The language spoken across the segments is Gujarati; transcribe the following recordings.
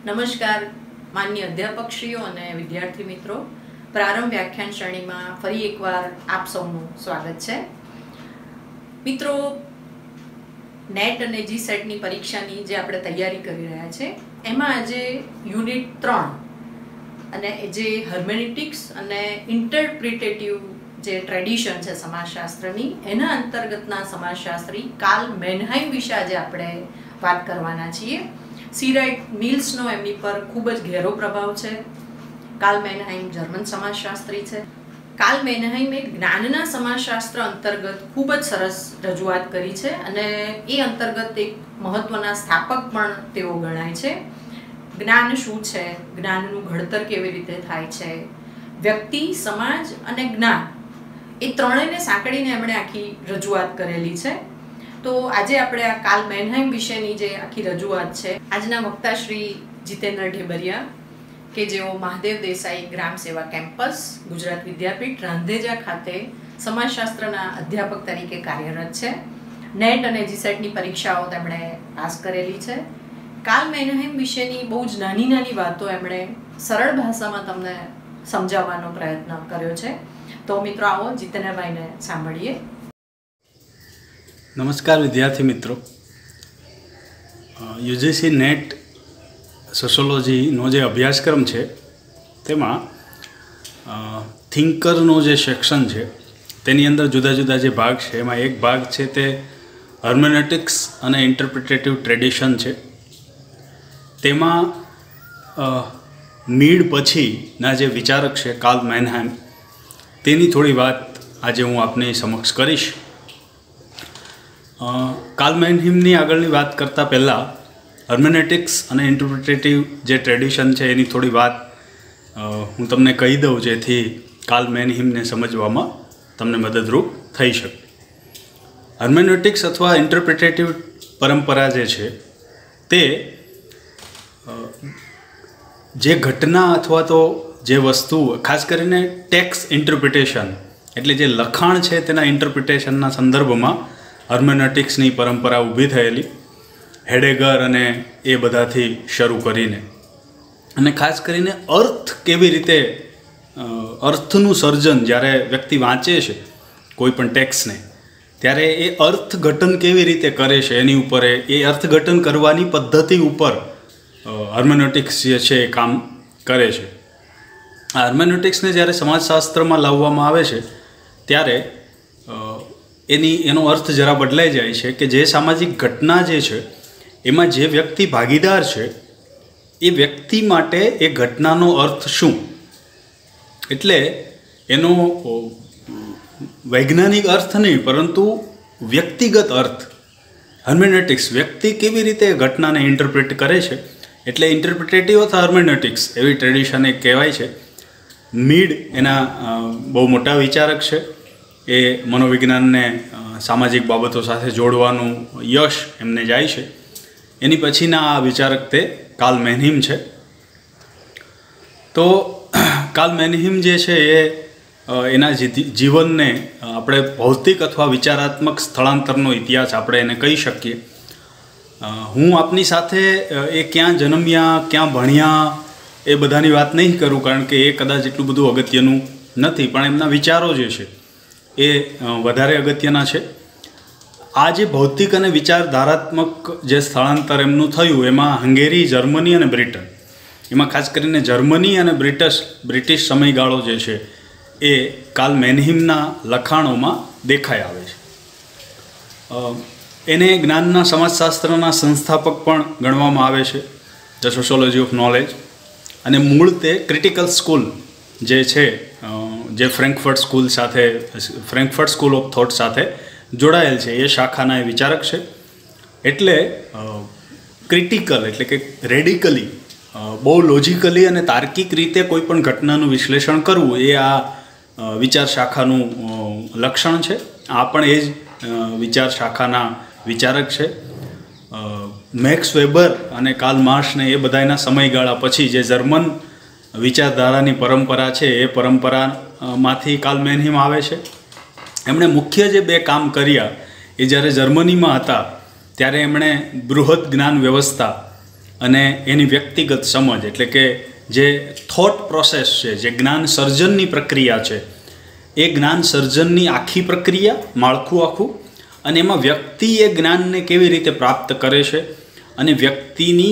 નમસ્કાર માન્ય અધ્યાપકશ્રીઓ અને વિદ્યાર્થી મિત્રો, પ્રારંભ વ્યાખ્યાન શ્રેણીમાં ફરી એકવાર આપ સૌનું સ્વાગત છે. મિત્રો, નેટ અને જીસેટની પરીક્ષાની જે આપણે તૈયારી કરી રહ્યા છે એમાં આજે યુનિટ 3 અને જે હર્મેનેટિક્સ અને ઇન્ટરપ્રિટેટિવ જે ટ્રેડિશન છે સમાજશાસ્ત્રની, એના અંતર્ગતના સમાજશાસ્ત્રી કાર્લ મેનહાઇમ વિશે આજે આપણે વાત કરવાના છીએ. સી રાઇટ મિલ્સનો એમની પર ખૂબ જ ઘેરો પ્રભાવ છે. કાર્લ મેનહાઇમ જર્મન સમાજશાસ્ત્રી છે. કાર્લ મેનહાઇમે જ્ઞાનના સમાજશાસ્ત્ર અંતર્ગત ખૂબ જ સરસ રજૂઆત કરી છે અને એ અંતર્ગત એક મહત્વના સ્થાપક પણ તેઓ ગણાય છે. જ્ઞાન શું છે, જ્ઞાનનું ઘડતર કેવી રીતે થાય છે, વ્યક્તિ, સમાજ અને જ્ઞાન, એ ત્રણેયને સાંકળીને એમણે આખી રજૂઆત કરેલી છે. તો આજે આપણે આ કાર્લ મેનહાઇમ વિશેની જે આખી રજૂઆત છે, આજના વક્તા શ્રી જીતેન્દ્ર ઢેબરિયા, કે જેઓ મહાદેવ દેસાઈ ગ્રામ સેવા કેમ્પસ, ગુજરાત વિદ્યાપીઠ, રાંધેજા ખાતે સમાજશાસ્ત્રના અધ્યાપક તરીકે કાર્યરત છે. નેટ અને જીસેટની પરીક્ષાઓ તેમણે પાસ કરેલી છે. કાર્લ મેનહાઇમ વિશેની બહુ જ નાની નાની વાતો એમણે સરળ ભાષામાં તમને સમજાવવાનો પ્રયત્ન કર્યો છે. તો મિત્રો, આવો જીતેન્દ્રભાઈને સાંભળીએ. નમસ્કાર વિદ્યાર્થી મિત્રો. યુજીસી નેટ સોશિયોલોજીનો જે અભ્યાસક્રમ છે તેમાં થિંકરનો જે સેક્શન છે તેની અંદર જુદા જુદા જે ભાગ છે એમાં એક ભાગ છે તે હર્મેનેટિક્સ અને ઇન્ટરપ્રિટેટિવ ટ્રેડિશન છે. તેમાં મીડ પછીના જે વિચારક છે કાર્લ મેનહાઇમ, તેની થોડી વાત આજે હું આપની સમક્ષ કરીશ. કાર્લ મેનહાઇમની આગળની વાત કરતાં પહેલાં હર્મેનેટિક્સ અને ઇન્ટરપ્રિટેટિવ જે ટ્રેડિશન છે એની થોડી વાત હું તમને કહી દઉં, જેથી કાર્લ મેનહાઇમને સમજવામાં તમને મદદરૂપ થઈ શકે. હર્મેનેટિક્સ અથવા ઇન્ટરપ્રિટેટિવ પરંપરા જે છે તે જે ઘટના અથવા તો જે વસ્તુ, ખાસ કરીને ટેક્સ્ટ ઇન્ટરપ્રિટેશન એટલે જે લખાણ છે તેના ઇન્ટરપ્રિટેશનના સંદર્ભમાં હર્મેનેટિક્સની પરંપરા ઊભી થયેલી, હેડેગર અને એ બધાથી શરૂ કરીને, અને ખાસ કરીને અર્થ કેવી રીતે, અર્થનું સર્જન જ્યારે વ્યક્તિ વાંચે છે કોઈ પણ ટેક્સ્ટને, ત્યારે એ અર્થઘટન કેવી રીતે કરે છે એની ઉપર, એ અર્થઘટન કરવાની પદ્ધતિ ઉપર હર્મેનેટિક્સ જે છે એ કામ કરે છે. આ હર્મેનેટિક્સને જ્યારે સમાજશાસ્ત્રમાં લાવવામાં આવે છે ત્યારે એનો અર્થ જરા બદલાઈ જાય છે કે જે સામાજિક ઘટના જે છે એમાં જે વ્યક્તિ ભાગીદાર છે એ વ્યક્તિ માટે એ ઘટનાનો અર્થ શું, એટલે એનો વૈજ્ઞાનિક અર્થ નહીં પરંતુ વ્યક્તિગત અર્થ. હર્મેનેટિક્સ વ્યક્તિ કેવી રીતે ઘટનાને ઇન્ટરપ્રિટ કરે છે, એટલે ઇન્ટરપ્રિટેટિવ અથવા હર્મેનેટિક્સ એવી ટ્રેડિશન એક કહેવાય છે. મીડ એના બહુ મોટા વિચારક છે. એ મનોવિજ્ઞાનને સામાજિક બાબતો સાથે જોડવાનું યશ એમને જાય છે. એની પછીના આ વિચારક તે કાર્લ મેનહાઇમ છે. તો કાર્લ મેનહાઇમ જે છે એ એના જીવનને આપણે ભૌતિક અથવા વિચારાત્મક સ્થળાંતરનો ઇતિહાસ આપણે એને કહી શકીએ. હું આપની સાથે એ ક્યાં જન્મ્યા, ક્યાં ભણ્યા, એ બધાની વાત નહીં કરું, કારણ કે એ કદાચ એટલું બધું અગત્યનું નથી, પણ એમના વિચારો જે છે એ વધારે અગત્યના છે. આ જે ભૌતિક અને વિચારધારાત્મક જે સ્થળાંતર એમનું થયું એમાં હંગેરી, જર્મની અને બ્રિટન, એમાં ખાસ કરીને જર્મની અને બ્રિટિશ સમયગાળો જે છે એ કાર્લ મેનહાઇમના લખાણોમાં દેખાઈ આવે છે. એને જ્ઞાનના સમાજશાસ્ત્રના સંસ્થાપક પણ ગણવામાં આવે છે, ધ સોશિયોલોજી ઓફ નોલેજ. અને મૂળ તે ક્રિટિકલ સ્કૂલ જે છે, જે ફ્રેન્કફર્ટ સ્કૂલ ઓફ થોટ સાથે જોડાયેલ છે, એ શાખાના એ વિચારક છે. એટલે ક્રિટિકલ એટલે કે રેડિકલી, બહુ લોજિકલી અને તાર્કિક રીતે કોઈ પણ ઘટનાનું વિશ્લેષણ કરવું એ આ વિચાર શાખાનું લક્ષણ છે. આ પણ એ જ વિચાર શાખાના વિચારક છે. મેક્સ વેબર અને કાર્લ માર્ક્સને એ બધાના સમયગાળા પછી જે જર્મન વિચારધારાની પરંપરા છે એ પરંપરામાંથી કાર્લ મેનહાઇમ આવે છે. એમણે મુખ્ય જે બે કામ કર્યા એ જ્યારે જર્મનીમાં હતા ત્યારે એમણે બૃહદ જ્ઞાન વ્યવસ્થા અને એની વ્યક્તિગત સમજ, એટલે કે જે થોટ પ્રોસેસ છે, જે જ્ઞાન સર્જનની પ્રક્રિયા છે, એ જ્ઞાન સર્જનની આખી પ્રક્રિયા, માળખું આખું, અને એમાં વ્યક્તિ એ જ્ઞાનને કેવી રીતે પ્રાપ્ત કરે છે અને વ્યક્તિની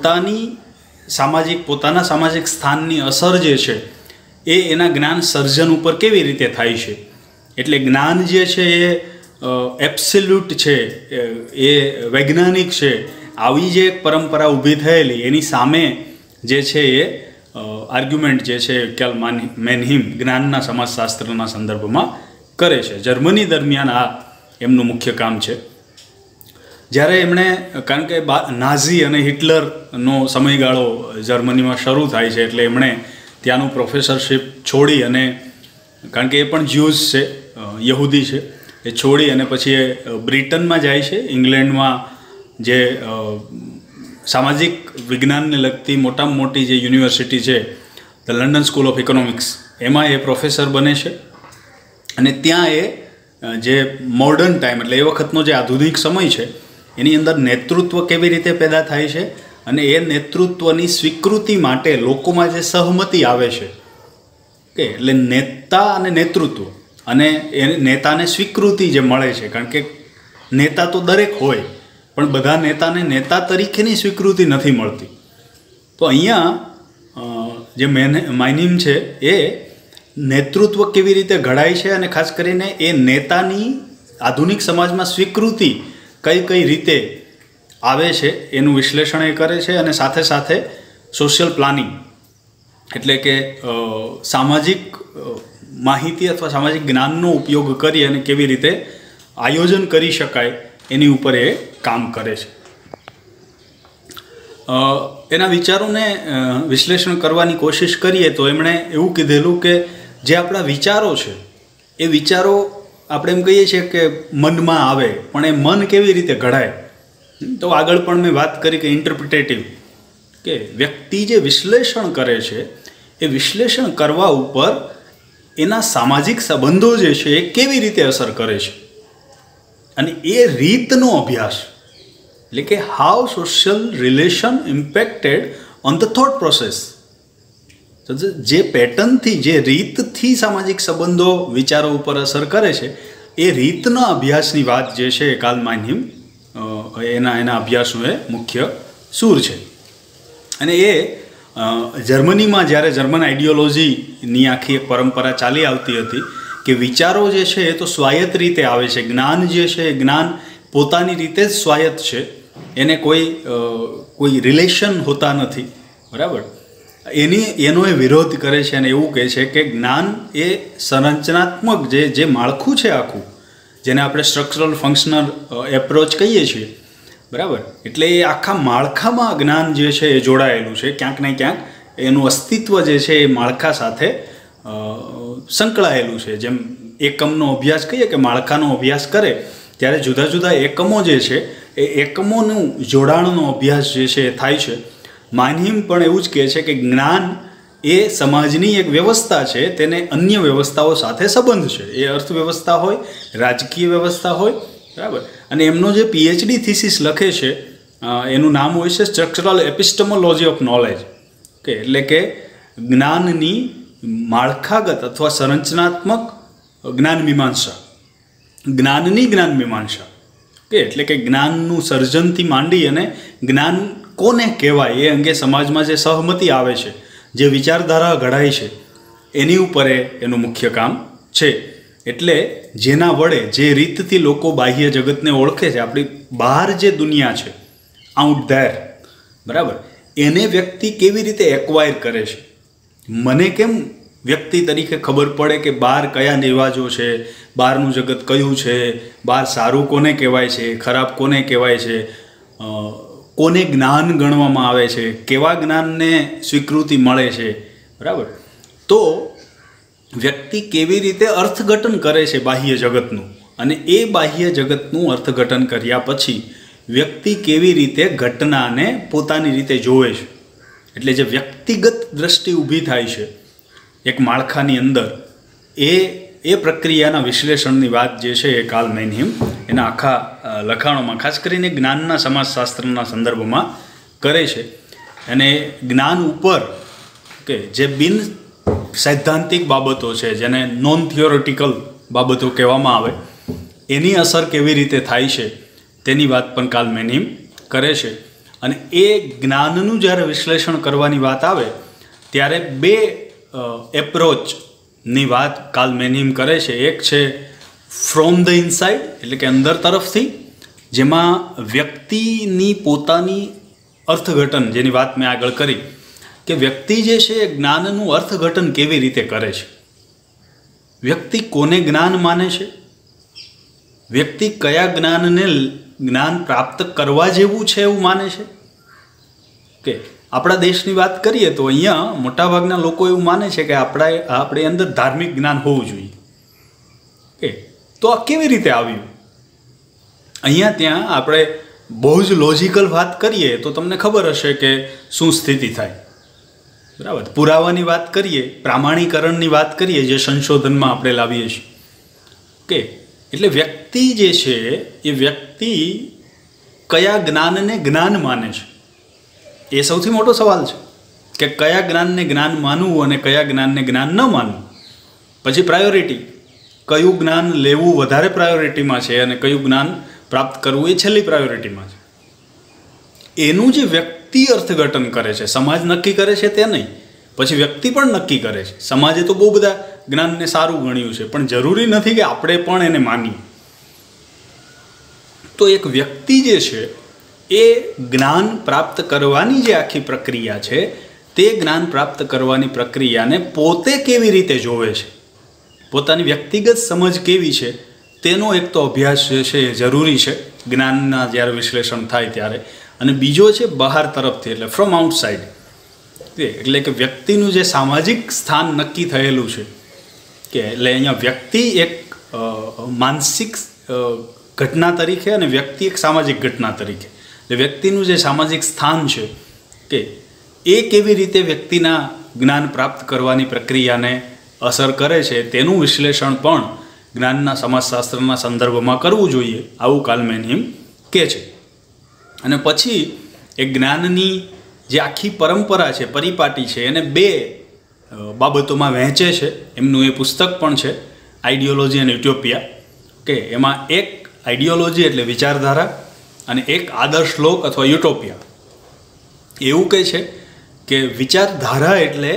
પોતાના સામાજિક સ્થાનની અસર જે છે એ એના જ્ઞાન સર્જન ઉપર કેવી રીતે થાય છે. એટલે જ્ઞાન જે છે એ એબ્સોલ્યુટ છે, એ વૈજ્ઞાનિક છે, આવી જે એક પરંપરા ઊભી થયેલી એની સામે જે છે એ આર્ગ્યુમેન્ટ જે છે ક્યાલ મેનહીમ જ્ઞાનના સમાજશાસ્ત્રના સંદર્ભમાં કરે છે. જર્મની દરમિયાન આ એમનું મુખ્ય કામ છે. જ્યારે એમણે, કારણ કે નાઝી અને હિટલરનો સમયગાળો જર્મનીમાં શરૂ થાય છે, એટલે એમણે ત્યાંનું પ્રોફેસરશિપ છોડી, અને કારણ કે એ પણ જ્યુઝ છે, યહૂદી છે, એ છોડી અને પછી એ બ્રિટનમાં જાય છે. ઇંગ્લેન્ડમાં જે સામાજિક વિજ્ઞાનને લગતી મોટામાં મોટી જે યુનિવર્સિટી છે, the London School of Economics, એમાં એ પ્રોફેસર બને છે. અને ત્યાં એ જે મોડર્ન ટાઈમ, એટલે એ વખતનો જે આધુનિક સમય છે, એની અંદર નેતૃત્વ કેવી રીતે પેદા થાય છે અને એ નેતૃત્વની સ્વીકૃતિ માટે લોકોમાં જે સહમતિ આવે છે, કે એટલે નેતા અને નેતૃત્વ અને એ નેતાને સ્વીકૃતિ જે મળે છે, કારણ કે નેતા તો દરેક હોય, પણ બધા નેતાને નેતા તરીકેની સ્વીકૃતિ નથી મળતી. તો અહીંયા જે માઇનિમ છે એ નેતૃત્વ કેવી રીતે ઘડાય છે અને ખાસ કરીને એ નેતાની આધુનિક સમાજમાં સ્વીકૃતિ કઈ રીતે આવે છે એનું વિશ્લેષણ એ કરે છે. અને સાથે સાથે સોશિયલ પ્લાનિંગ, એટલે કે સામાજિક માહિતી અથવા સામાજિક જ્ઞાનનો ઉપયોગ કરી અને કેવી રીતે આયોજન કરી શકાય એની ઉપર એ કામ કરે છે. એના વિચારોને વિશ્લેષણ કરવાની કોશિશ કરીએ તો એમણે એવું કીધેલું કે જે આપણા વિચારો છે એ વિચારો આપણે એમ કહીએ છીએ કે મનમાં આવે, પણ એ મન કેવી રીતે ઘડાય. તો આગળ પણ મેં વાત કરી કે ઇન્ટરપ્રિટેટિવ, કે વ્યક્તિ જે વિશ્લેષણ કરે છે એ વિશ્લેષણ કરવા ઉપર એના સામાજિક સંબંધો જે છે એ કેવી રીતે અસર કરે છે, અને એ રીતનો અભ્યાસ, એટલે કે how social relation impacted on the thought process. તો જે પેટર્નથી, જે રીતથી સામાજિક સંબંધો વિચારો ઉપર અસર કરે છે, એ રીતના અભ્યાસની વાત જે છે એ કાર્લ માઇનહીમ એના અભ્યાસનો એ મુખ્ય સૂર છે. અને એ જર્મનીમાં જ્યારે જર્મન આઈડિયોલોજીની આખી એક પરંપરા ચાલી આવતી હતી કે વિચારો જે છે એ તો સ્વાયત્ત રીતે આવે છે, જ્ઞાન જે છે એ જ્ઞાન પોતાની રીતે જ સ્વાયત્ત છે, એને કોઈ રિલેશન હોતા નથી, બરાબર. એનો એ વિરોધ કરે છે અને એવું કહે છે કે જ્ઞાન એ સંરચનાત્મક જે માળખું છે આખું, જેને આપણે સ્ટ્રક્ચરલ ફંક્શનલ એપ્રોચ કહીએ છીએ, બરાબર. એટલે એ આખા માળખામાં જ્ઞાન જે છે એ જોડાયેલું છે, ક્યાંક ને ક્યાંક એનું અસ્તિત્વ જે છે એ માળખા સાથે સંકળાયેલું છે. જેમ એકમનો અભ્યાસ કહીએ કે માળખાનો અભ્યાસ કરે ત્યારે જુદા જુદા એકમો જે છે એ એકમોનું જોડાણનો અભ્યાસ જે છે એ થાય છે. માઇનહીમ પણ એવું જ કહે છે કે જ્ઞાન એ સમાજની એક વ્યવસ્થા છે, તેને અન્ય વ્યવસ્થાઓ સાથે સંબંધ છે. એ અર્થવ્યવસ્થા હોય, રાજકીય વ્યવસ્થા હોય, બરાબર. અને એમનો જે પીએચડી થીસીસ લખે છે એનું નામ હોય છે સ્ટ્રક્ચરલ એપિસ્ટેમોલોજી ઓફ નોલેજ, કે એટલે કે જ્ઞાનની માળખાગત અથવા સંરચનાત્મક જ્ઞાનમીમાંસા, જ્ઞાનની જ્ઞાનમીમાંસા, કે એટલે કે જ્ઞાનનું સર્જનથી માંડી અને જ્ઞાન કોને કહેવાય એ અંગે સમાજમાં જે સહમતિ આવે છે, જે વિચારધારા ઘડાય છે, એની ઉપર એનું મુખ્ય કામ છે. એટલે જેના વડે, જે રીતથી લોકો બાહ્ય જગતને ઓળખે છે, આપણી બહાર જે દુનિયા છે, આઉટ ધેર, બરાબર, એને વ્યક્તિ કેવી રીતે એક્વાયર કરે છે. મને કેમ વ્યક્તિ તરીકે ખબર પડે કે બહાર કયા રિવાજો છે, બહારનું જગત કયું છે, બહાર સારું કોને કહેવાય છે, ખરાબ કોને કહેવાય છે, કોને જ્ઞાન ગણવામાં આવે છે, કેવા જ્ઞાનને સ્વીકૃતિ મળે છે, બરાબર. તો વ્યક્તિ કેવી રીતે અર્થઘટન કરે છે બાહ્ય જગતનું, અને એ બાહ્ય જગતનું અર્થઘટન કર્યા પછી વ્યક્તિ કેવી રીતે ઘટનાને પોતાની રીતે જોવે છે. એટલે જે વ્યક્તિગત દ્રષ્ટિ ઊભી થાય છે એક માળખાની અંદર, એ પ્રક્રિયાના વિશ્લેષણની વાત જે છે એ કાર્લ માઇનહીમ એના આખા લખાણોમાં, ખાસ કરીને જ્ઞાનના સમાજશાસ્ત્રના સંદર્ભમાં કરે છે અને જ્ઞાન ઉપર કે જે બિન સૈદ્ધાંતિક બાબતો છે, જેને નોન થિયોરિટિકલ બાબતો કહેવામાં આવે, એની અસર કેવી રીતે થાય છે તેની વાત પણ કાર્લ મેનહિમ કરે છે. અને એ જ્ઞાનનું જ્યારે વિશ્લેષણ કરવાની વાત આવે ત્યારે બે એપ્રોચની વાત કાર્લ મેનહિમ કરે છે. એક છે ફ્રોમ ધ ઇનસાઇડ, એટલે કે અંદર તરફથી, જેમાં વ્યક્તિની પોતાની અર્થઘટન, જેની વાત મેં આગળ કરી કે વ્યક્તિ જે છે એ જ્ઞાનનું અર્થઘટન કેવી રીતે કરે છે, વ્યક્તિ કોને જ્ઞાન માને છે, વ્યક્તિ કયા જ્ઞાનને જ્ઞાન પ્રાપ્ત કરવા જેવું છે એવું માને છે. કે આપણા દેશની વાત કરીએ તો અહીંયા મોટાભાગના લોકો એવું માને છે કે આપણી અંદર ધાર્મિક જ્ઞાન હોવું જોઈએ. કે તો આ કેવી રીતે આવ્યું? અહીંયા ત્યાં આપણે બહુ જ લોજિકલ વાત કરીએ તો તમને ખબર હશે કે શું સ્થિતિ થાય. બરાબર, પુરાવાની વાત કરીએ, પ્રામાણિકરણની વાત કરીએ, જે સંશોધનમાં આપણે લાવીએ છીએ. કે એટલે વ્યક્તિ જે છે એ વ્યક્તિ કયા જ્ઞાનને જ્ઞાન માને છે, એ સૌથી મોટો સવાલ છે. કે કયા જ્ઞાનને જ્ઞાન માનવું અને કયા જ્ઞાનને જ્ઞાન ન માનવું. પછી પ્રાયોરિટી, કયું જ્ઞાન લેવું વધારે પ્રાયોરિટીમાં છે અને કયું જ્ઞાન પ્રાપ્ત કરવું એ છેલ્લી પ્રાયોરિટીમાં છે. એનું જે વ્યક્તિ અર્થઘટન કરે છે, સમાજ નક્કી કરે છે તે નહીં, પછી વ્યક્તિ પણ નક્કી કરે છે. સમાજે તો બહુ બધા જ્ઞાનને સારું ગણ્યું છે, પણ જરૂરી નથી કે આપણે પણ એને માનીએ. તો એક વ્યક્તિ જે છે એ જ્ઞાન પ્રાપ્ત કરવાની જે આખી પ્રક્રિયા છે, તે જ્ઞાન પ્રાપ્ત કરવાની પ્રક્રિયાને પોતે કેવી રીતે જોવે છે, પોતાની વ્યક્તિગત સમજ કેવી છે, તેનો એક તો અભ્યાસ જે છે એ જરૂરી છે જ્ઞાનના જ્યારે વિશ્લેષણ થાય ત્યારે. અને બીજો છે બહાર તરફથી, એટલે ફ્રોમ આઉટસાઇડ. એટલે કે વ્યક્તિનું જે સામાજિક સ્થાન નક્કી થયેલું છે, કે એટલે અહીંયા વ્યક્તિ એક માનસિક ઘટના તરીકે અને વ્યક્તિ એક સામાજિક ઘટના તરીકે, એટલે વ્યક્તિનું જે સામાજિક સ્થાન છે કે એ કેવી રીતે વ્યક્તિના જ્ઞાન પ્રાપ્ત કરવાની પ્રક્રિયાને અસર કરે છે, તેનું વિશ્લેષણ પણ જ્ઞાનના સમાજશાસ્ત્રના સંદર્ભમાં કરવું જોઈએ, આવું કાર્લ મેનહિમ કહે છે. અને પછી એ જ્ઞાનની જે આખી પરંપરા છે, પરિપાટી છે, એને બે બાબતોમાં વહેંચે છે. એમનું એ પુસ્તક પણ છે, આઈડિયોલોજી અને યુટોપિયા. કે એમાં એક આઈડિયોલોજી એટલે વિચારધારા અને એક આદર્શ લોક અથવા યુટોપિયા. એવું કહે છે કે વિચારધારા એટલે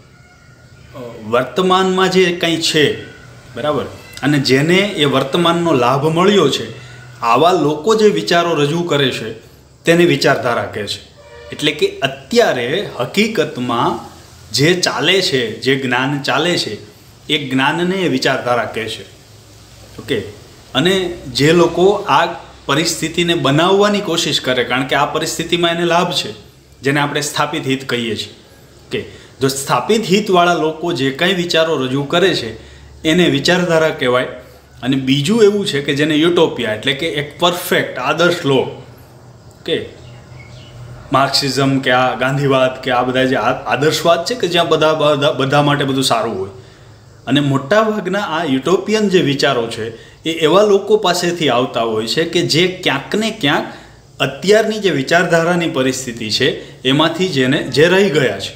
વર્તમાનમાં જે કંઈ છે, બરાબર, અને જેને એ વર્તમાનનો લાભ મળ્યો છે, આવા લોકો જે વિચારો રજૂ કરે છે તેને વિચારધારા કહે છે. એટલે કે અત્યારે હકીકતમાં જે ચાલે છે, જે જ્ઞાન ચાલે છે, એ જ્ઞાનને એ વિચારધારા કહે છે. ઓકે. અને જે લોકો આ પરિસ્થિતિને બનાવવાની કોશિશ કરે, કારણ કે આ પરિસ્થિતિમાં એને લાભ છે, જેને આપણે સ્થાપિત હિત કહીએ છીએ. કે જો સ્થાપિત હિતવાળા લોકો જે કંઈ વિચારો રજૂ કરે છે એને વિચારધારા કહેવાય. અને બીજું એવું છે કે જેને યુટોપિયા, એટલે કે એક પરફેક્ટ આદર્શ લોક, કે માર્ક્સિઝમ કે આ ગાંધીવાદ કે આ બધા જે આદર્શવાદ છે કે જ્યાં બધા માટે બધું સારું હોય. અને મોટાભાગના આ યુટોપિયન જે વિચારો છે એ એવા લોકો પાસેથી આવતા હોય છે કે જે ક્યાંક ને ક્યાંક અત્યારની જે વિચારધારાની પરિસ્થિતિ છે એમાંથી જે રહી ગયા છે,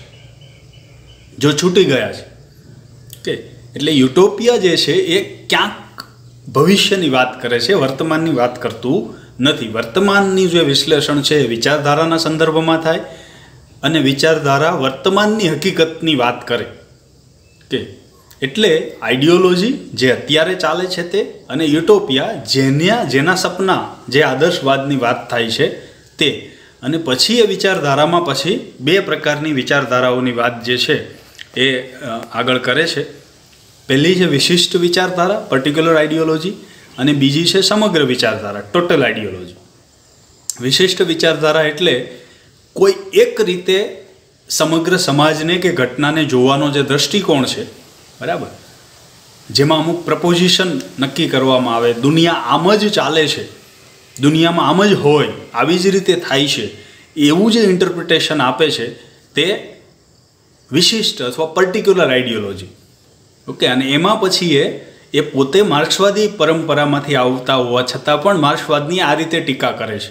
જો છૂટી ગયા છે. કે એટલે યુટોપિયા જે છે એ ક્યાંક ભવિષ્યની વાત કરે છે, વર્તમાનની વાત કરતું નથી. વર્તમાનની જે વિશ્લેષણ છે એ વિચારધારાના સંદર્ભમાં થાય અને વિચારધારા વર્તમાનની હકીકતની વાત કરે. કે એટલે આઈડિયોલોજી જે અત્યારે ચાલે છે તે, અને યુટોપિયા જેના સપના, જે આદર્શવાદની વાત થાય છે તે. અને પછી એ વિચારધારામાં પછી બે પ્રકારની વિચારધારાઓની વાત જે છે એ આગળ કરે છે. પહેલી છે વિશિષ્ટ વિચારધારા, પર્ટિક્યુલર આઈડિયોલોજી, અને બીજી છે સમગ્ર વિચારધારા, ટોટલ આઈડિયોલોજી. વિશિષ્ટ વિચારધારા એટલે કોઈ એક રીતે સમગ્ર સમાજને કે ઘટનાને જોવાનો જે દૃષ્ટિકોણ છે, બરાબર, જેમાં અમુક પ્રપોઝિશન નક્કી કરવામાં આવે, દુનિયા આમ જ ચાલે છે, દુનિયામાં આમ જ હોય, આવી જ રીતે થાય છે, એવું જે ઇન્ટરપ્રિટેશન આપે છે તે વિશિષ્ટ અથવા પર્ટિક્યુલર આઈડિયોલોજી. ઓકે. અને એમાં પછી એ પોતે માર્ક્સવાદી પરંપરામાંથી આવતા હોવા છતાં પણ માર્ક્સવાદની આ રીતે ટીકા કરે છે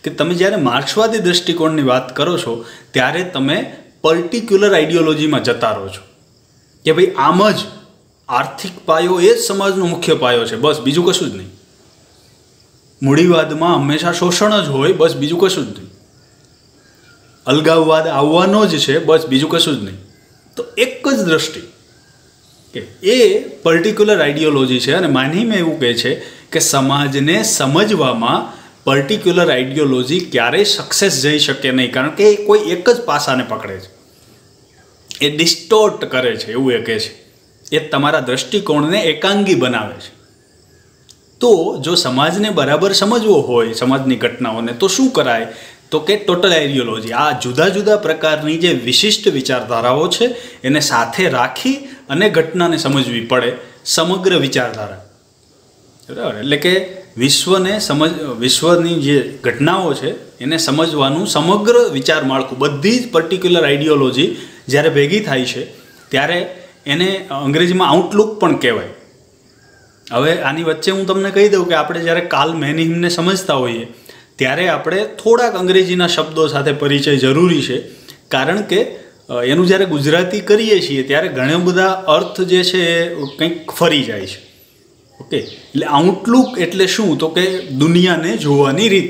કે તમે જ્યારે માર્ક્સવાદી દૃષ્ટિકોણની વાત કરો છો ત્યારે તમે પર્ટિક્યુલર આઈડિયોલોજીમાં જતા રહો છો કે ભાઈ આમ જ આર્થિક પાયો એ જ સમાજનો મુખ્ય પાયો છે, બસ બીજું કશું જ નહીં. મૂડીવાદમાં હંમેશા શોષણ જ હોય, બસ બીજું કશું જ નહીં. અલગાવવાદ આવવાનો જ છે, બસ બીજું કશું જ નહીં. તો એક જ દ્રષ્ટિ કે એ પર્ટિક્યુલર આઈડિયોલોજી છે. અને માનીમાં એવું કહે છે કે સમાજને સમજવામાં પર્ટિક્યુલર આઈડિયોલોજી ક્યારેય સક્સેસ જઈ શકે નહીં, કારણ કે એ કોઈ એક જ પાસાને પકડે છે, એ ડિસ્ટોર્ટ કરે છે, એવું એ કહે છે. એ તમારા દૃષ્ટિકોણને એકાંગી બનાવે છે. તો જો સમાજને બરાબર સમજવો હોય, સમાજની ઘટનાઓને, તો શું કરાય? તો કે ટોટલ આઈડિયોલોજી, આ જુદા જુદા પ્રકારની જે વિશિષ્ટ વિચારધારાઓ છે એને સાથે રાખી અને ઘટનાને સમજવી પડે, સમગ્ર વિચારધારા. બરાબર? એટલે કે વિશ્વની જે ઘટનાઓ છે એને સમજવાનું સમગ્ર વિચાર માળખું, બધી જ પર્ટિક્યુલર આઈડિયોલોજી જ્યારે ભેગી થાય છે ત્યારે એને અંગ્રેજીમાં આઉટલુક પણ કહેવાય. હવે આની વચ્ચે હું તમને કહી દઉં કે આપણે જ્યારે કાર્લ મેનહીમને સમજતા હોઈએ ત્યારે આપણે થોડાક અંગ્રેજીના શબ્દો સાથે પરિચય જરૂરી છે, કારણ કે એનું જ્યારે ગુજરાતી કરીએ છીએ ત્યારે ઘણા બધા અર્થ જે છે એ કંઈક ફરી જાય છે. ઓકે, એટલે આઉટલુક એટલે શું? તો કે દુનિયાને જોવાની રીત.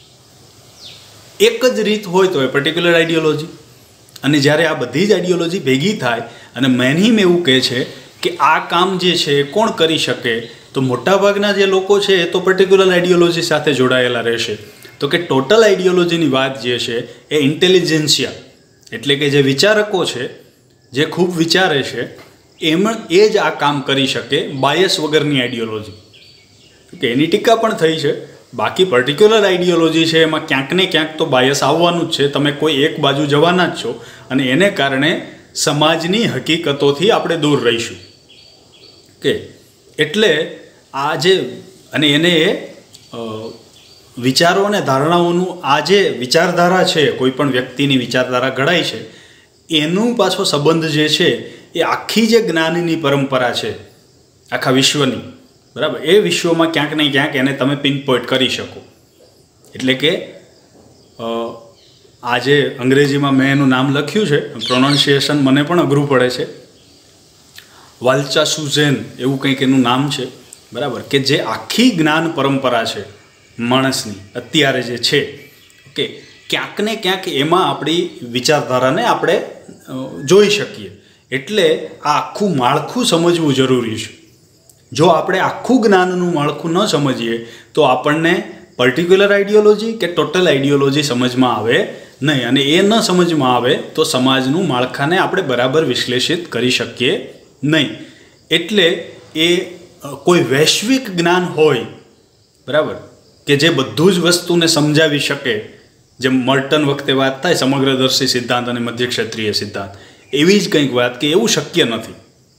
એક જ રીત હોય તો એ પર્ટિક્યુલર આઈડિયોલોજી. અને જ્યારે આ બધી જ આઈડિયોલોજી ભેગી થાય અને મેનહીમ એવું કહે છે કે આ કામ જે છે એ કોણ કરી શકે, તો મોટાભાગના જે લોકો છે એ તો પર્ટિક્યુલર આઈડિયોલોજી સાથે જોડાયેલા રહેશે. તો કે ટોટલ આઈડિયોલોજીની વાત જે છે એ ઇન્ટેલિજન્સિયા, એટલે કે જે વિચારકો છે, જે ખૂબ વિચારે છે, એ જ આ કામ કરી શકે, બાયસ વગરની આઈડિયોલોજી. કે એની ટીકા પણ થઈ છે. બાકી પર્ટિક્યુલર આઈડિયોલોજી છે એમાં ક્યાંક ને ક્યાંક તો બાયસ આવવાનું જ છે. તમે કોઈ એક બાજુ જવાના જ છો અને એને કારણે સમાજની હકીકતોથી આપણે દૂર રહીશું. કે એટલે આ જે અને એને વિચારો અને ધારણાઓનું આ જે વિચારધારા છે, કોઈ પણ વ્યક્તિની વિચારધારા ઘડાય છે, એનું પાછો સંબંધ જે છે એ આખી જે જ્ઞાનની પરંપરા છે આખા વિશ્વની, બરાબર, એ વિશ્વમાં ક્યાંક ને ક્યાંક એને તમે પિનપોઇન્ટ કરી શકો. એટલે કે આજે અંગ્રેજીમાં મેં એનું નામ લખ્યું છે, પ્રોનાઉન્સિએશન મને પણ અઘરું પડે છે, વાલ્ચા સુઝેન એવું કંઈક એનું નામ છે, બરાબર, કે જે આખી જ્ઞાન પરંપરા છે માણસની અત્યારે જે છે, ઓકે, ક્યાંક ને ક્યાંક એમાં આપણી વિચારધારાને આપણે જોઈ શકીએ. એટલે આ આખું માળખું સમજવું જરૂરી છે. જો આપણે આખું જ્ઞાનનું માળખું ન સમજીએ તો આપણને પર્ટિક્યુલર આઈડિયોલોજી કે ટોટલ આઈડિયોલોજી સમજમાં આવે નહીં, અને એ ન સમજમાં આવે તો સમાજનું માળખાને આપણે બરાબર વિશ્લેષિત કરી શકીએ નહીં. એટલે એ કોઈ વૈશ્વિક જ્ઞાન હોય, બરાબર, કે જે બધું જ વસ્તુને સમજાવી શકે, જેમ મર્ટન વખતે વાત થાય સમગ્રદર્શી સિદ્ધાંત અને મધ્યક્ષેત્રીય સિદ્ધાંત, એવી જ કંઈક વાત કે એવું શક્ય નથી.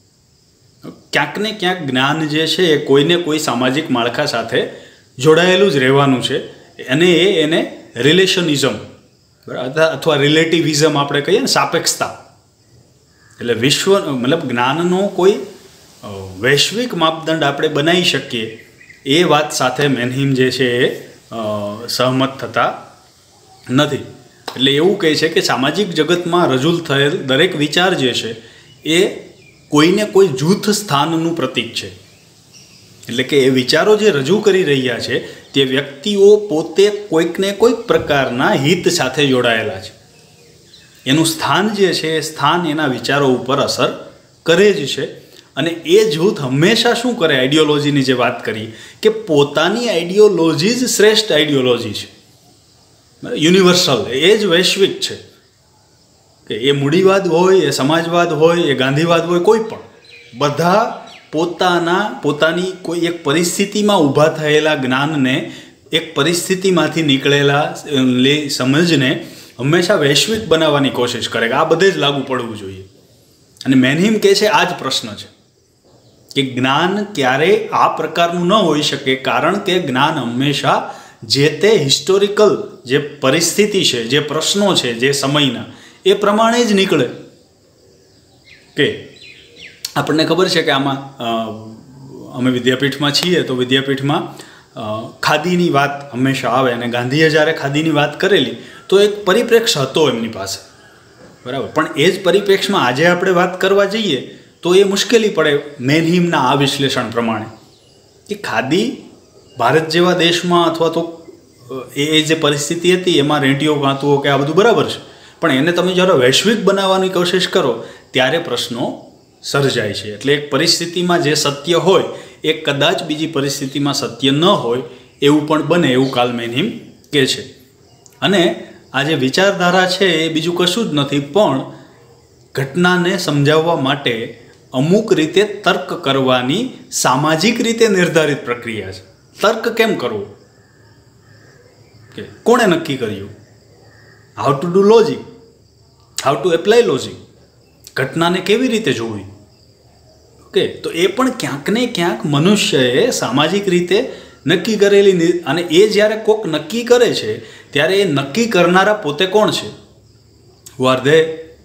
ક્યાંક ને ક્યાંક જ્ઞાન જે છે એ કોઈને કોઈ સામાજિક માળખા સાથે જોડાયેલું જ રહેવાનું છે, અને એને રિલેશનિઝમ, બરાબર, અથવા રિલેટિવિઝમ આપણે કહીએ ને, સાપેક્ષતા. એટલે મતલબ જ્ઞાનનો કોઈ વૈશ્વિક માપદંડ આપણે બનાવી શકીએ એ વાત સાથે મેનહીમ જે છે એ સહમત થતા નથી. એટલે એવું કહે છે કે સામાજિક જગતમાં રજૂ થયેલ દરેક વિચાર જે છે એ કોઈને કોઈ જૂથ સ્થાનનું પ્રતીક છે. એટલે કે એ વિચારો જે રજૂ કરી રહ્યા છે તે વ્યક્તિઓ પોતે કોઈકને કોઈક પ્રકારના હિત સાથે જોડાયેલા છે. એનું સ્થાન જે છે એ સ્થાન એના વિચારો ઉપર અસર કરે જ છે. અને એ જૂથ હંમેશા શું કરે, આઈડિયોલોજીની જે વાત કરી કે પોતાની આઈડિયોલોજી જ શ્રેષ્ઠ આઈડિયોલોજી છે, યુનિવર્સલ, એ જ વૈશ્વિક છે. કે એ મૂડીવાદ હોય, એ સમાજવાદ હોય, એ ગાંધીવાદ હોય, કોઈ પણ, બધા પોતાની કોઈ એક પરિસ્થિતિમાં ઊભા થયેલા જ્ઞાનને, એક પરિસ્થિતિમાંથી નીકળેલા સમજને હંમેશા વૈશ્વિક બનાવવાની કોશિશ કરે કે આ બધે જ લાગુ પડવું જોઈએ. અને મેનહીમ કહે છે આ જ પ્રશ્ન છે કે જ્ઞાન ક્યારેય આ પ્રકારનું ન હોઈ શકે, કારણ કે જ્ઞાન હંમેશા જે તે હિસ્ટોરિકલ જે પરિસ્થિતિ છે, જે પ્રશ્નો છે, જે સમયના, એ પ્રમાણે જ નીકળે. કે આપણને ખબર છે કે આમાં અમે વિદ્યાપીઠમાં છીએ તો વિદ્યાપીઠમાં ખાદીની વાત હંમેશા આવે, અને ગાંધીએ જ્યારે ખાદીની વાત કરેલી તો એક પરિપ્રેક્ષ હતો એમની પાસે, બરાબર. પણ એ જ પરિપ્રેક્ષમાં આજે આપણે વાત કરવા જઈએ તો એ મુશ્કેલી પડે મેનહીમના આ વિશ્લેષણ પ્રમાણે, કે ખાદી ભારત જેવા દેશમાં અથવા તો એ જે પરિસ્થિતિ હતી એમાં રેંટીઓ ગાંતુઓ કે આ બધું બરાબર છે, પણ એને તમે જ્યારે વૈશ્વિક બનાવવાની કોશિશ કરો ત્યારે પ્રશ્નો સર્જાય છે. એટલે એક પરિસ્થિતિમાં જે સત્ય હોય એ કદાચ બીજી પરિસ્થિતિમાં સત્ય ન હોય એવું પણ બને, એવું કાર્લ મેનહીમ કહે છે. અને આ જે વિચારધારા છે એ બીજું કશું જ નથી પણ ઘટનાને સમજાવવા માટે અમુક રીતે તર્ક કરવાની સામાજિક રીતે નિર્ધારિત પ્રક્રિયા છે. તર્ક કેમ કરવું, કે કોણે નક્કી કર્યું? How to do logic, how to apply logic, ઘટનાને કેવી રીતે જોવી. ઓકે, તો એ પણ ક્યાંક ને ક્યાંક મનુષ્યએ સામાજિક રીતે નક્કી કરેલી, અને એ જ્યારે કોક નક્કી કરે છે ત્યારે એ નક્કી કરનારા પોતે કોણ છે? વાર્ધે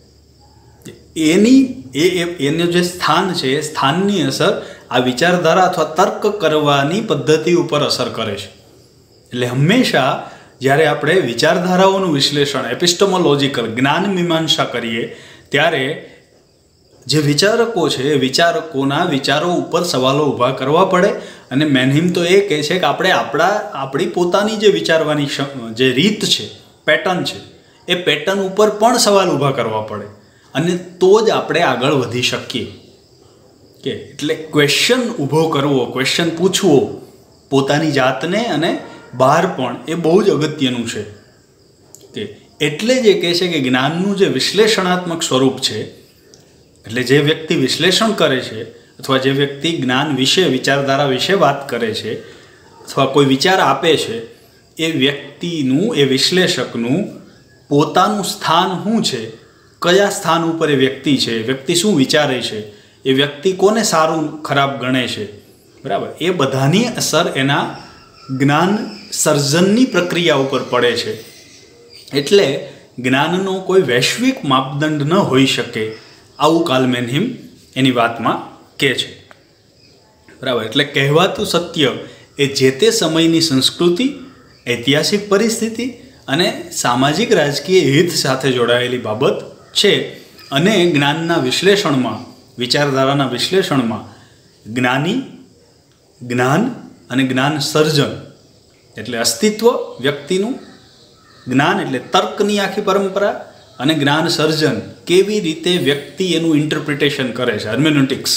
એનું જે સ્થાન છે એ સ્થાનની અસર આ વિચારધારા અથવા તર્ક કરવાની પદ્ધતિ ઉપર અસર કરે છે. એટલે હંમેશા જ્યારે આપણે વિચારધારાઓનું વિશ્લેષણ એપિસ્ટોમોલોજીકલ જ્ઞાન મીમાંસા કરીએ ત્યારે જે વિચારકો છે એ વિચારકોના વિચારો ઉપર સવાલો ઊભા કરવા પડે. અને મેનહીમ તો એ કહે છે કે આપણે આપણી પોતાની જે વિચારવાની જે રીત છે, પેટર્ન છે, એ પેટર્ન ઉપર પણ સવાલ ઊભા કરવા પડે, અને તો જ આપણે આગળ વધી શકીએ. કે એટલે ક્વેશ્ચન ઊભો કરવો, ક્વેશ્ચન પૂછવો પોતાની જાતને અને બહાર પણ, એ બહુ જ અગત્યનું છે. કે એટલે જ એ કહે છે કે જ્ઞાનનું જે વિશ્લેષણાત્મક સ્વરૂપ છે, એટલે જે વ્યક્તિ વિશ્લેષણ કરે છે અથવા જે વ્યક્તિ જ્ઞાન વિશે, વિચારધારા વિશે વાત કરે છે અથવા કોઈ વિચાર આપે છે, એ વ્યક્તિનું, એ વિશ્લેષકનું પોતાનું સ્થાન શું છે, કયા સ્થાન ઉપર એ વ્યક્તિ શું વિચારે છે, એ વ્યક્તિ કોને સારું ખરાબ ગણે છે, બરાબર, એ બધાની અસર એના જ્ઞાન સર્જનની પ્રક્રિયા ઉપર પડે છે. એટલે જ્ઞાનનો કોઈ વૈશ્વિક માપદંડ ન હોઈ શકે, આવું કાર્લ મેનહીમ એની વાતમાં કહે છે, બરાબર. એટલે કહેવાતું સત્ય એ જે તે સમયની સંસ્કૃતિ, ઐતિહાસિક પરિસ્થિતિ અને સામાજિક રાજકીય હિત સાથે જોડાયેલી બાબત છે. અને જ્ઞાનના વિશ્લેષણમાં, વિચારધારાના વિશ્લેષણમાં જ્ઞાન અને જ્ઞાન સર્જન એટલે અસ્તિત્વ વ્યક્તિનું, જ્ઞાન એટલે તર્કની આખી પરંપરા, અને જ્ઞાન સર્જન કેવી રીતે વ્યક્તિ એનું ઇન્ટરપ્રિટેશન કરે છે, hermeneutics,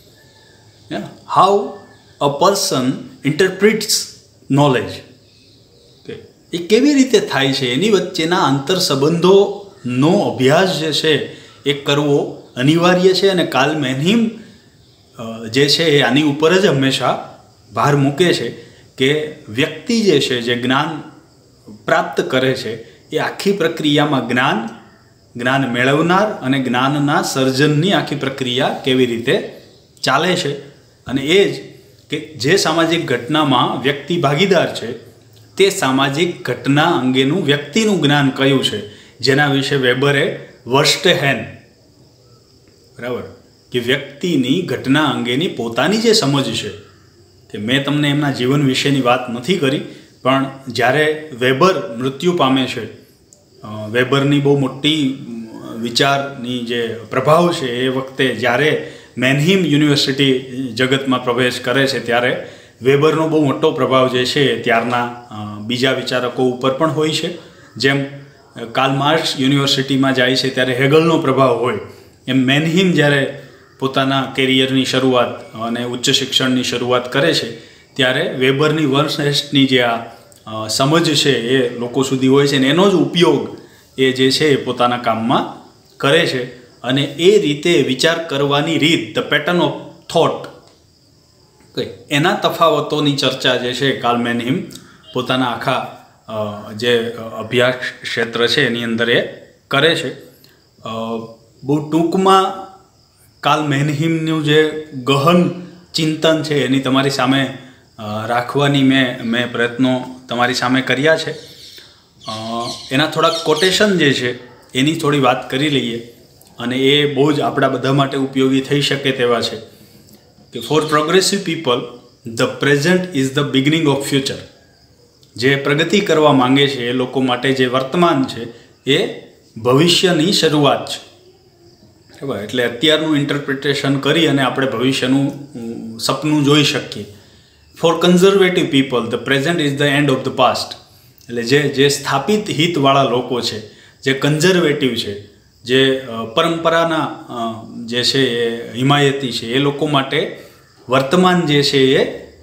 how a person interprets knowledge, એ કેવી રીતે થાય છે, એની વચ્ચેના આંતર સંબંધોનો અભ્યાસ જે છે એ કરવો અનિવાર્ય છે. અને કાર્લ મેનહીમ જે છે એ આની ઉપર જ હંમેશા ભાર મૂકે છે કે વ્યક્તિ જે છે, જે જ્ઞાન પ્રાપ્ત કરે છે, એ આખી પ્રક્રિયામાં જ્ઞાન મેળવનાર અને જ્ઞાનના સર્જનની આખી પ્રક્રિયા કેવી રીતે ચાલે છે. અને એ જ કે જે સામાજિક ઘટનામાં વ્યક્તિ ભાગીદાર છે તે સામાજિક ઘટના અંગેનું વ્યક્તિનું જ્ઞાન કયું છે, જેના વિશે વેબરે વર્સ્ટેહેન, બરાબર, કે વ્યક્તિની ઘટના અંગેની પોતાની જે સમજ છે, કે મેં તમને એમના જીવન વિશેની વાત નથી કરી, પણ જ્યારે વેબર મૃત્યુ પામે છે, વેબરની બહુ મોટી વિચારની જે પ્રભાવ છે એ વખતે જ્યારે મેનહીમ યુનિવર્સિટી જગતમાં પ્રવેશ કરે છે ત્યારે વેબરનો બહુ મોટો પ્રભાવ જે છે ત્યારના બીજા વિચારકો ઉપર પણ હોય છે. જેમ કાર્લ માર્ક્સ યુનિવર્સિટીમાં જાય છે ત્યારે હેગલનો પ્રભાવ હોય, એમ મેનહીમ જ્યારે પોતાના કેરિયરની શરૂઆત અને ઉચ્ચ શિક્ષણની શરૂઆત કરે છે ત્યારે વેબરની વર્નહેસ્ટની જે આ સમજ છે એ લોકો સુધી હોય છે, અને એનો જ ઉપયોગ એ જે છે એ પોતાના કામમાં કરે છે. અને એ રીતે વિચાર કરવાની રીત, ધ પેટર્ન ઓફ થોટ, એના તફાવતોની ચર્ચા જે છે કાર્લ મેનહીમ પોતાના આખા જે અભ્યાસ ક્ષેત્ર છે એની અંદર એ કરે છે. બહુ ટૂંકમાં કાર્લ મેનહીમનું જે ગહન ચિંતન છે એની તમારી સામે રાખવાની મેં પ્રયત્નો તમારી સામે કર્યા છે. એના થોડાક કોટેશન જે છે એની થોડી વાત કરી લઈએ, અને એ બહુ જ આપણા બધા માટે ઉપયોગી થઈ શકે તેવા છે. કે for progressive people the present is the beginning of future. જે પ્રગતિ કરવા માંગે છે એ લોકો માટે જે વર્તમાન છે એ ભવિષ્યની શરૂઆત છે. બરાબર, એટલે અત્યારનું ઇન્ટરપ્રિટેશન કરી અને આપણે ભવિષ્યનું સપનું જોઈ શકીએ. For conservative people the present is the end of the past. એટલે જે સ્થાપિત હિતવાળા લોકો છે, જે કન્ઝર્વેટિવ છે, જે પરંપરાના જે છે એ હિમાયતી છે, એ લોકો માટે વર્તમાન જે છે એ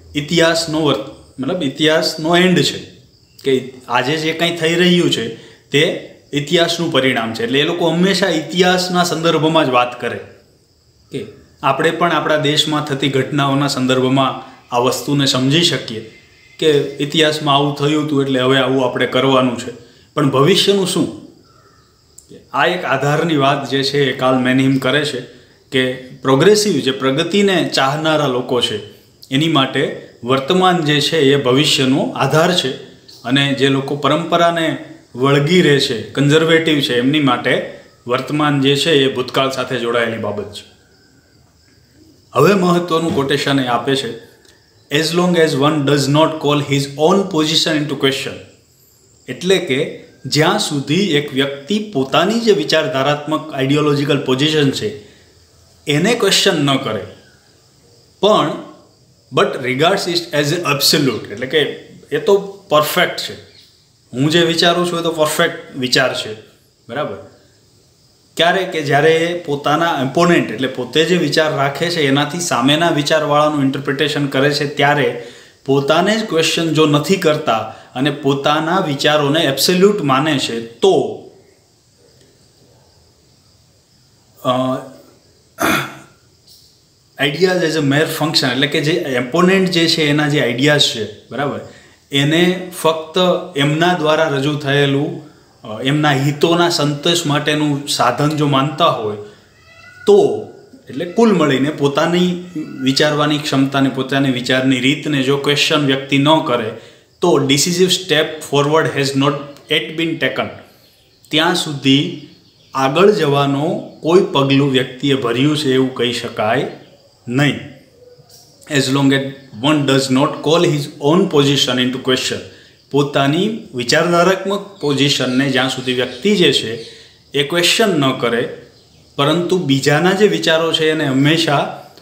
ઇતિહાસનો એન્ડ છે. કે આજે જે કંઈ થઈ રહ્યું છે તે ઇતિહાસનું પરિણામ છે. એટલે એ લોકો હંમેશા ઇતિહાસના સંદર્ભમાં જ વાત કરે કે આપણે પણ આપણા દેશમાં થતી ઘટનાઓના સંદર્ભમાં આ વસ્તુને સમજી શકીએ કે ઇતિહાસમાં આવું થયું હતું એટલે હવે આવું આપણે કરવાનું છે. પણ ભવિષ્યનું શું? આ એક આધારની વાત જે છે એ કાર્લ મેનહીમ કરે છે કે પ્રોગ્રેસિવ, જે પ્રગતિને ચાહનારા લોકો છે એની માટે વર્તમાન જે છે એ ભવિષ્યનો આધાર છે, અને જે લોકો પરંપરાને વળગી રહે છે, કન્ઝર્વેટિવ છે, એમની માટે વર્તમાન જે છે એ ભૂતકાળ સાથે જોડાયેલી બાબત છે. હવે મહત્વનું કોટેશન એ આપે છે, as long as one does not call his own position into question. એટલે કે જ્યાં સુધી એક વ્યક્તિ પોતાની જે વિચારધારાત્મક આઈડિયોલોજીકલ પોઝિશન છે એને ક્વેશ્ચન ન કરે, પણ but regards it as a absolute. એટલે કે એ તો પરફેક્ટ છે, હું જે વિચારું છું એ તો પરફેક્ટ વિચાર છે. બરાબર. ક્યારે? કે જ્યારે એ પોતાના એમ્પોનેન્ટ, એટલે પોતે જે વિચાર રાખે છે એનાથી સામેના વિચારવાળાનું ઇન્ટરપ્રિટેશન કરે છે, ત્યારે પોતાને જ ક્વેશ્ચન જો નથી કરતા અને પોતાના વિચારોને એબ્સોલ્યુટ માને છે, તો ideas as a mere function, એટલે કે જે એમ્પોનેન્ટ જે છે એના જે આઈડિયાઝ છે, બરાબર, એને ફક્ત એમના દ્વારા રજૂ થયેલું એમના હિતોના સંતોષ માટેનું સાધન જો માનતા હોય તો, એટલે કુલ મળીને પોતાની વિચારવાની ક્ષમતાને, પોતાની વિચારની રીતને જો ક્વેશ્ચન વ્યક્તિ ન કરે તો decisive step forward has not yet been taken. ત્યાં સુધી આગળ જવાનો કોઈ પગલું વ્યક્તિએ ભર્યું છે એવું કહી શકાય નહીં. As long as one does not call his own position into question. પોતાની વિચારધારાત્મક પોઝિશનને જ્યાં સુધી વ્યક્તિ જે છે એ ક્વેશ્ચન ન કરે, પરંતુ બીજાના જે વિચારો છે એને હંમેશા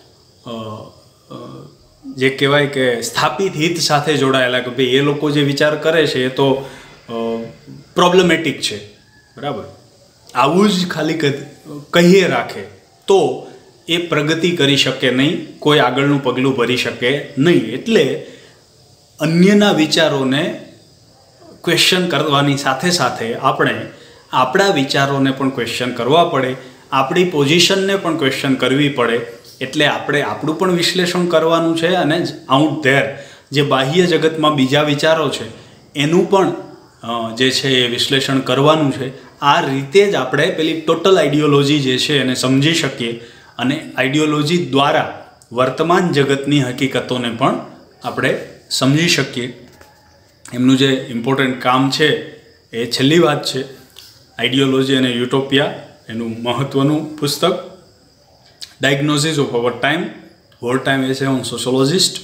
જે કહેવાય કે સ્થાપિત હિત સાથે જોડાયેલા, કે ભાઈ એ લોકો જે વિચાર કરે છે એ તો પ્રોબ્લેમેટિક છે, બરાબર, આવું જ ખાલી કહીએ રાખે, તો એ પ્રગતિ કરી શકે નહીં, કોઈ આગળનું પગલું ભરી શકે નહીં. એટલે અન્યના વિચારોને ક્વેશ્ચન કરવાની સાથે સાથે આપણે આપણા વિચારોને પણ ક્વેશ્ચન કરવા પડે, આપણી પોઝિશનને પણ ક્વેશ્ચન કરવી પડે. એટલે આપણે આપણું પણ વિશ્લેષણ કરવાનું છે, અને આઉટ ધેર જે બાહ્ય જગતમાં બીજા વિચારો છે એનું પણ જે છે એ વિશ્લેષણ કરવાનું છે. આ રીતે જ આપણે પેલી ટોટલ આઈડિયોલોજી જે છે એને સમજી શકીએ, અને આઈડિયોલોજી દ્વારા વર્તમાન જગતની હકીકતોને પણ આપણે સમજી શકીએ. એમનું જે ઇમ્પોર્ટન્ટ કામ છે એ છેલ્લી વાત છે, આઈડિયોલોજી અને યુટોપિયા, એનું મહત્ત્વનું પુસ્તક, diagnosis of our time, war time essay on sociologist.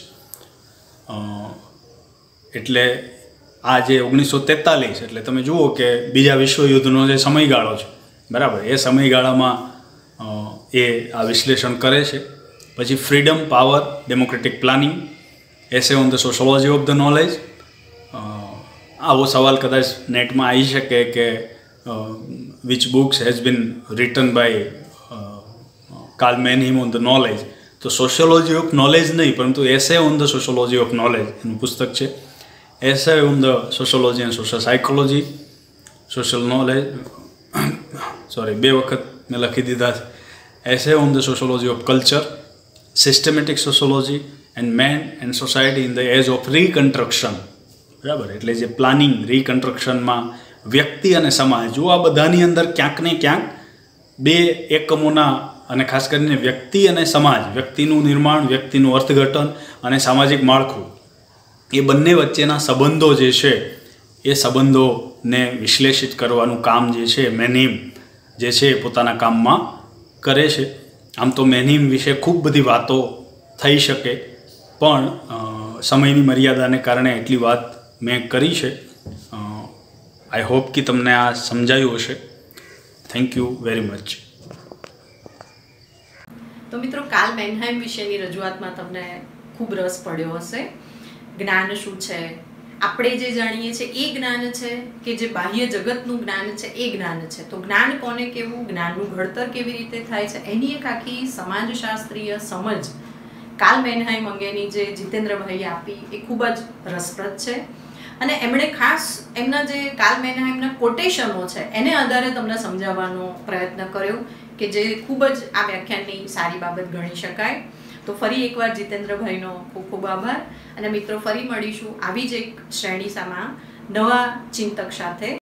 એટલે આ જે 1943, એટલે તમે જુઓ કે બીજા વિશ્વયુદ્ધનો જે સમયગાળો છે, બરાબર, એ સમયગાળામાં એ આ વિશ્લેષણ કરે છે. પછી freedom, power, democratic planning, essay on the sociology of the knowledge. આવો સવાલ કદાચ નેટમાં આવી શકે કે which books has been written by Karl Mannheim on the knowledge. તો સોશિયોલોજી ઓફ નોલેજ નહીં, પરંતુ essay on the sociology of knowledge એનું પુસ્તક છે. Essay on the sociology and social psychology, social knowledge, sorry 2 વખત મેં લખી દીધા છે. Essay on the sociology of culture, systematic sociology and man and society in the age of reconstruction. બરાબર, એટલે જે પ્લાનિંગ, રીકન્સ્ટ્રક્શનમાં વ્યક્તિ અને સમાજ, જો આ બધાની અંદર ક્યાંક ને ક્યાંક 2 એકમોના, અને ખાસ કરીને વ્યક્તિ અને સમાજ, વ્યક્તિનું નિર્માણ, વ્યક્તિનું અર્થઘટન અને સામાજિક માળખું, એ બંને વચ્ચેના સંબંધો જે છે એ સંબંધોને વિશ્લેષિત કરવાનું કામ જે છે મેનહીમ જે છે એ પોતાના કામમાં કરે છે. આમ તો મેનહીમ વિશે ખૂબ બધી વાતો થઈ શકે, પણ સમયની મર્યાદાને કારણે એટલી વાત મેં કરી છે. આઈ હોપ કે તમને આ સમજાયું હશે. Thank you very much. તો મિત્રો, કાર્લ મેનહાઇમ વિશેની રજૂઆતમાં તમને ખૂબ રસ પડ્યો હશે. જ્ઞાન શું છે, આપણે જે જાણીએ છીએ એ જ્ઞાન છે કે જે બાહ્ય જગતનું જ્ઞાન છે એ જ્ઞાન છે. તો જ્ઞાન કોને કહેવું, જ્ઞાનનું ઘડતર કેવી રીતે થાય છે, એની એક આખી સમાજશાસ્ત્રીય સમજ કાર્લ મેનહાઇમ અંગેની જે જીતેન્દ્રભાઈએ આપી એ ખૂબ જ રસપ્રદ છે. અને એમણે ખાસ એમના જે કાર્લ મેનહાઇમના કોટેશનો છે એને આધારે તમને સમજાવવાનો પ્રયત્ન કર્યો કે જે ખૂબ જ આ વ્યાખ્યાનની સારી બાબત ગણી શકાય. તો ફરી એકવાર જીતેન્દ્રભાઈનો ખૂબ ખૂબ આભાર. અને મિત્રો, ફરી મળીશું આવી જ એક શ્રેણીમાં નવા ચિંતક સાથે.